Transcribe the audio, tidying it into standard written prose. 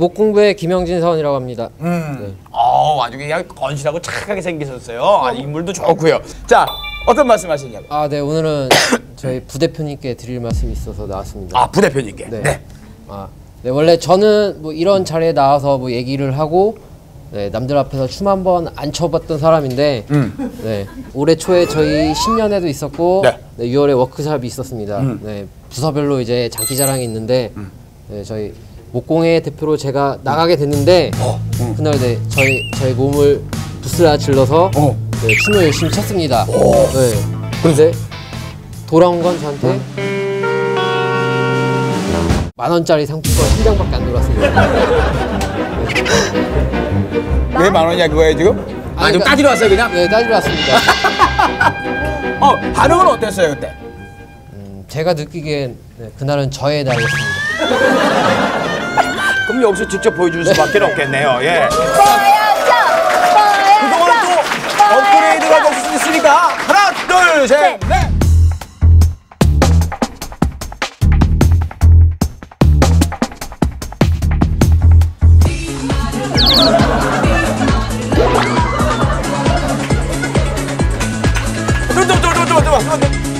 목공부의 김영진 사원이라고 합니다. 네. 아주 그냥 건실하고 착하게 생기셨어요. 아, 인물도 좋고요. 자, 어떤 말씀하시냐고. 아, 네, 오늘은 저희 부대표님께 드릴 말씀이 있어서 나왔습니다. 아, 부대표님께. 네. 네. 아, 네, 원래 저는 뭐 이런 자리에 나와서 뭐 얘기를 하고 네, 남들 앞에서 춤 한번 안 춰봤던 사람인데 네, 올해 초에 저희 신년회도 있었고 네. 네, 6월에 워크숍이 있었습니다. 네, 부서별로 이제 장기자랑이 있는데 네, 저희 목공회 대표로 제가 나가게 됐는데 그날 네, 저희 몸을 부스라 질러서 네, 춤을 열심히 췄습니다. 네, 그런데 돌아온 건 저한테 10,000원짜리 상품권 1장밖에 안 돌았습니다. 왜 10,000원이야 그거예요 지금? 아, 좀 그러니까- 따지러 왔어요 그냥? 네, 따지러 왔습니다. 반응은 어땠어요 그때? 제가 느끼기엔 네, 그날은 저의 날이었습니다. 그럼 여기서 직접 보여줄 수밖에 없겠네요. 예. 보여줘! 그동안 또 업그레이드가 될 수 있으니까 하나, 둘, 셋, 넷. 또.